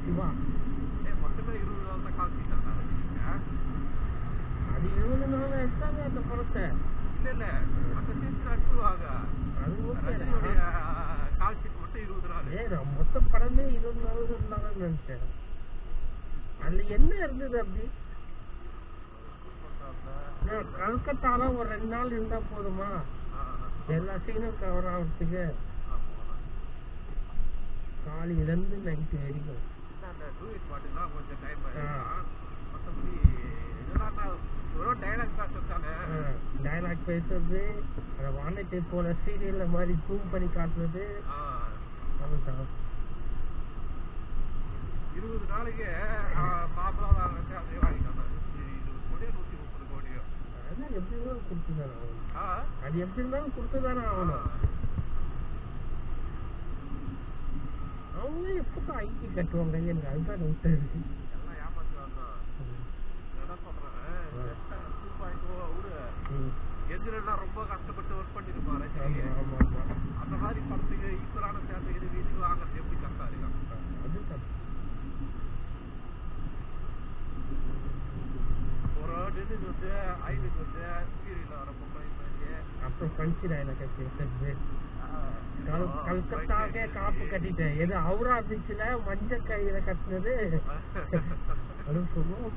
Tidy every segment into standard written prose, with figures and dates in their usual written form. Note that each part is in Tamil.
சிவா மொத்தமே 20 நாள் தான் காமிச்சிட்டாங்க. அது 20 நாள் எடுத்தாங்க அந்த படத்தை. இல்ல அந்த சீசன் அடிச்சுடுவாங்க. அது ஓகே. கால்ஷீட் மட்டும் 20 நாள். நான் மொத்த படமே 20 நாள் இருந்தாங்கன்னு நினைச்சேன். அதுல என்ன இருந்தது அப்படி? கல்கத்தால ஒரு 2 நாள் இருந்தா போதுமா எல்லா சீனும் கவர் ஆகிறதுக்கு? காலையில இருந்து நைட்டு வரைக்கும் கொஞ்சம் டைம் மற்றபடி டைலாக் பேசுறது, அந்த வானத்தை போல சீரியல்ல மாதிரி ஜூம் பண்ணி காட்டுறது. 20 நாளைக்கு மாப்பிள்ளை வாங்கிட்டு அப்படியே வாங்கிட்டாங்க. 130 கோடியோ அதெல்லாம் எப்படி இருந்தாலும் கொடுத்துதானே ஆகணும். அது எப்படி இருந்தாலும் கொடுத்துதானே ஆகணும். அவங்க எப்போ ஐடி கட்டுவாங்க? எனக்கு அதுதான் டவுட் இருக்கு. எல்லாம் ஏமாத்துவாங்க. என்ன சொல்றேன், 2.0 விடு. எதிரெல்லாம் ரொம்ப கஷ்டப்பட்டு ஒர்க் பண்ணிருப்பாரு. அந்த மாதிரி படத்துக்கு ஈக்குவலான சேர்த்து இது வீட்டுக்கு வாங்குறது எப்படி கஷ்டம் இருக்கும்? அது கஷ்டம். ஒரு டிசைன் வந்து ஐவிக்கு வந்து சீரியல்ல வர அப்புறம் பஞ்சு டைலாக் பேசுறது. கல்கத்தாக்கே காப்பு கட்டிட்டேன். எது அவுரா பீச்சில் மஞ்சள் கையில கட்டினது அது சொல்லுவோம்.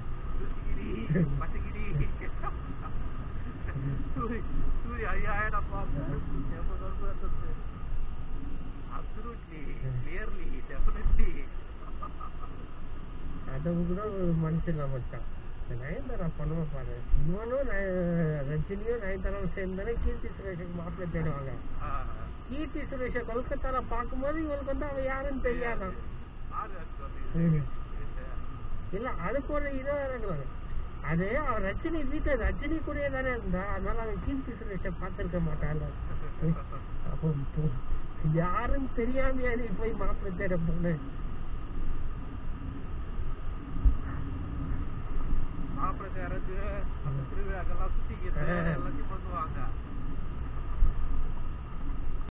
அதை கூட ஒரு மனுஷன் மச்சான். நயன்தாரா பண்ணுவ பாரு. இவனும் ரஜினியும் நயன்தாராவும் சேர்ந்தானே கீர்த்தி சுரேஷுக்கு மாப்பிள்ளை தேடுவாங்க. கீர்த்தி சுரேஷ கொல்கத்தால பார்க்கும்போது இவனுக்கு வந்து அவன் யாருன்னு தெரியாதான். இல்ல அதுக்கு ஒரு இதோ இறங்குவாங்க. அது அவன் ரஜினி வீட்டு ரஜினி கூட தானே இருந்தா, அதனால அவன் கீர்த்தி சுரேஷ பார்த்திருக்க மாட்டாங்க. அப்போ யாருன்னு தெரியாமையா நீ போய் மாப்பிள்ளை தேட போன? மாப்பிள்ளை தேர்றது, அந்த திருவிழாக்கெல்லாம் சுத்திக்கிறது எல்லாத்தையும் பண்ணுவாங்க.